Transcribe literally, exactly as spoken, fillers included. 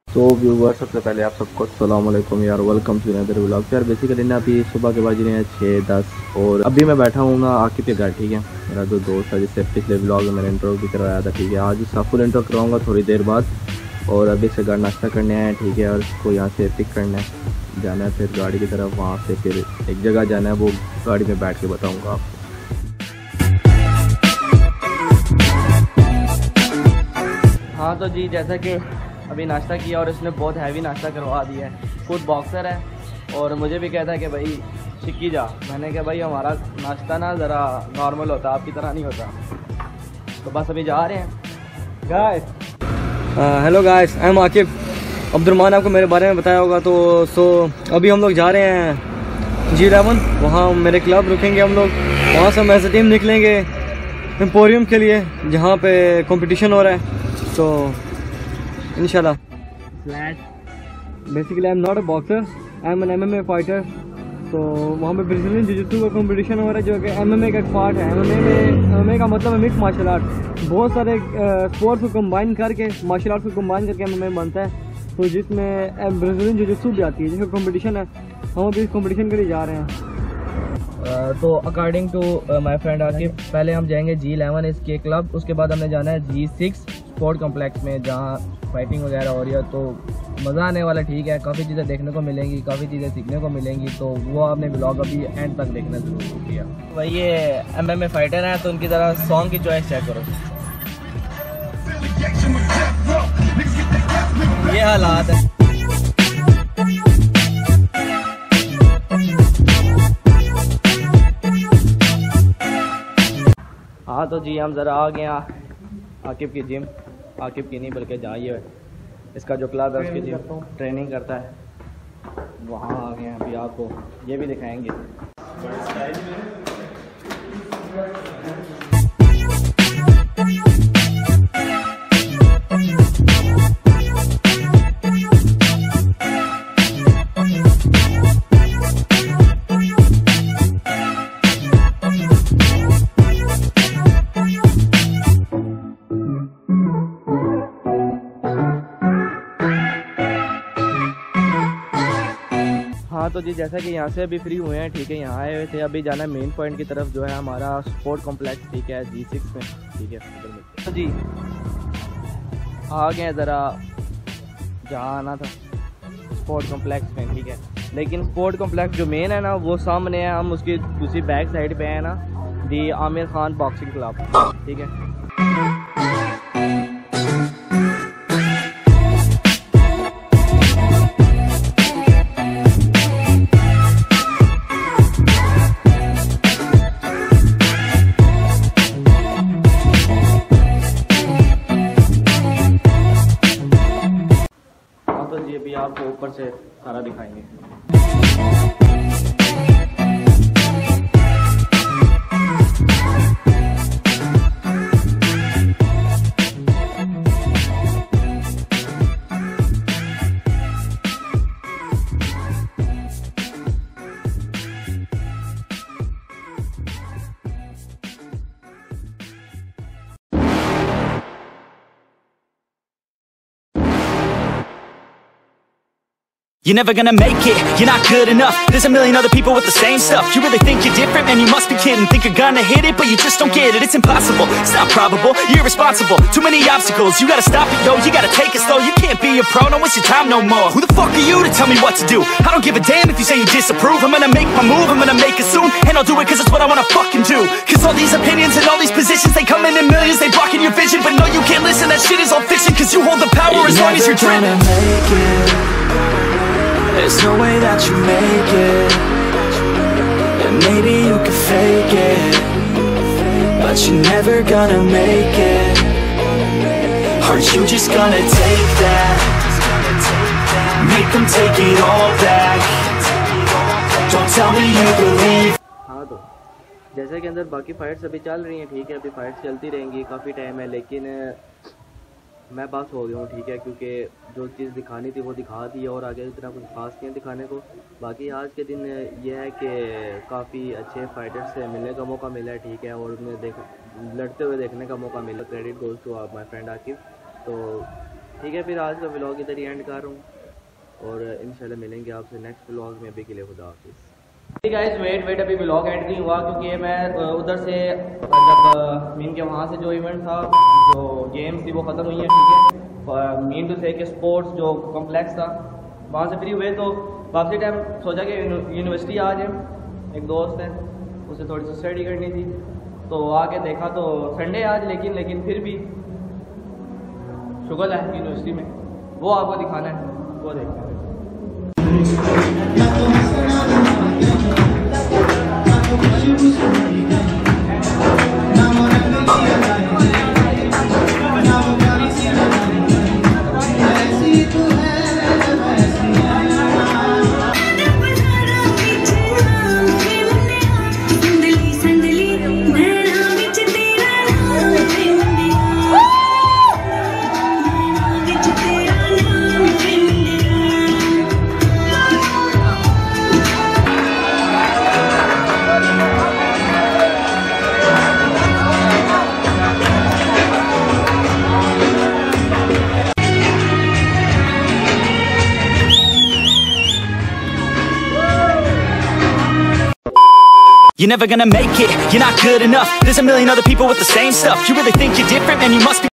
तो व्यूवर, सबसे पहले आप सबको अस्सलाम वालेकुम यार, वेलकम टू अनदर व्लॉग। यार बेसिकली ना अभी सुबह के बज रहे हैं छः दस और अभी मैं बैठा हूँ ना आकिब के घर। ठीक है, मेरा जो दोस्त है जिससे पिछले व्लॉग में मैंने इंट्रो भी करवाया था। ठीक है, आज उसका फुल इंट्रो करवाऊँगा थोड़ी देर बाद। और अभी से घर नाश्ता करने आए हैं। ठीक है, और उसको यहाँ से पिक करना है, जाना है फिर गाड़ी की तरफ, वहाँ से फिर एक जगह जाना है, वो गाड़ी में बैठ के बताऊँगा आपको। हाँ तो जी, जैसा कि अभी नाश्ता किया और इसने बहुत हैवी नाश्ता करवा दिया है। खुद बॉक्सर है और मुझे भी कहता है कि भाई शिक्की जा। मैंने कहा भाई हमारा नाश्ता ना ज़रा नॉर्मल होता, आपकी तरह नहीं होता। तो बस अभी जा रहे हैं guys. Hello guys, I am Aqib. Abdurrahman आपको मेरे बारे में बताया होगा। तो सो अभी हम लोग जा रहे हैं जी इलेवन, वहाँ मेरे क्लब रुकेंगे हम लोग। वहाँ से हम एज ए टीम निकलेंगे एम्पोरियम के लिए, जहाँ पे कंपटीशन हो रहा है। तो इंशाल्लाह। Basically I am not a boxer, I am an M M A fighter. तो वहाँ पे ब्राज़ीलियन जिu-जित्सु का कंपटीशन हो रहा है, जो कि एम एम ए का एक पार्ट है। एम एम ए में एम एम ए का मतलब है मिक्स मार्शल आर्ट। बहुत सारे स्पोर्ट्स को कंबाइन करके, मार्शल आर्ट्स को कंबाइन करके एम एम ए बनता है। तो जिसमें ब्राज़ीलियन जिu-जित्सु भी आती है, जिसका कंपटीशन है। हम अभी इस कंपटीशन के लिए जा रहे हैं। Uh, तो according to my friend Aqib, पहले हम जाएंगे जी इलेवन इसके क्लब, उसके बाद हमने जाना है जी सिक्स स्पोर्ट कॉम्प्लेक्स में, जहाँ फाइटिंग वगैरह हो रही है। तो मज़ा आने वाला। ठीक है, काफ़ी चीज़ें देखने को मिलेंगी, काफ़ी चीज़ें सीखने को मिलेंगी। तो वो आपने ब्लॉग अभी एंड तक देखना जरूर किया। भाई ये एम एम ए फाइटर हैं, तो उनकी तरह सॉन्ग की चॉइस चेक करो। ये हालात है। हाँ तो जी, हम ज़रा आ गए आकिब की जिम। आकिब की नहीं बल्कि जहाँ ये इसका जो क्लब है उसकी जिम ट्रेनिंग करता है, वहाँ आ गए हैं। अभी आपको ये भी दिखाएंगे। हाँ तो जी, जैसा कि यहाँ से अभी फ्री हुए हैं। ठीक है, यहाँ आए हुए थे, अभी जाना है मेन पॉइंट की तरफ, जो है हमारा स्पोर्ट कॉम्प्लेक्स। ठीक है, जी सिक्स में। ठीक है, तो जी आ गए ज़रा जहाँ आना था, स्पोर्ट कॉम्प्लेक्स में। ठीक है, लेकिन स्पोर्ट कॉम्प्लेक्स जो मेन है ना, वो सामने है। हम उसकी दूसरी बैक साइड पे है ना, the Aamir Khan boxing club. ठीक है, अभी आपको ऊपर से सारा दिखाएंगे। You're never gonna make it, you're not good enough. There's a million other people with the same stuff. You really think you're different? Man, you must be kidding. Think you're gonna hit it, but you just don't get it. It's impossible, it's not probable, you're irresponsible. Too many obstacles, you gotta stop it, yo. You gotta take it slow, you can't be a pro, don't waste your time no more. Who the fuck are you to tell me what to do? I don't give a damn if you say you disapprove. I'm gonna make my move, I'm gonna make it soon. And I'll do it cause it's what I wanna fucking do. Cause all these opinions and all these positions, they come in in millions, they blocking your vision. But no, you can't listen, that shit is all fiction. Cause you hold the power you're as long as you're driven. There's no way that you make it. And maybe you can fake it, but you're never gonna make it. Aren't you just gonna take that? Make them take it all back. Don't tell me you believe. हाँ तो जैसे कि अंदर बाकी fights अभी चल रही हैं। ठीक है, अभी फाइट्स चलती रहेंगी, काफ़ी टाइम है, लेकिन मैं पास हो गया हूँ। ठीक है, क्योंकि जो चीज़ दिखानी थी वो दिखा दी और आगे इतना कुछ खास नहीं है दिखाने को। बाकी आज के दिन ये है कि काफ़ी अच्छे फाइटर्स से मिलने का मौका मिला है। ठीक है, और उन्हें देख लड़ते हुए देखने का मौका मिला। Credit goes to my friend Aqib. तो ठीक है, फिर आज का व्लॉग इधर ही एंड कर रहा हूँ और इंशाल्लाह मिलेंगे आपसे नेक्स्ट व्लॉग में। अभी के लिए खुदा हाफिज़। ठीक है गाइस, वेट वेट अभी व्लॉग एंड नहीं हुआ क्योंकि मैं उधर से जब मीन के वहाँ से जो इवेंट था, जो गेम्स थी वो ख़त्म हुई है। ठीक है, और मीन टू से के स्पोर्ट्स जो कॉम्प्लेक्स था वहाँ से फ्री हुए, तो वापसी टाइम सोचा कि यूनिवर्सिटी आ जाए। एक दोस्त है, उसे थोड़ी सी स्टडी करनी थी, तो आके देखा तो संडे आज, लेकिन लेकिन फिर भी शुगल है यूनिवर्सिटी में, वो आपको दिखाना है, वो देखना है। You're never gonna make it, you're not good enough. There's a million other people with the same stuff. You really think you're different, man, you must be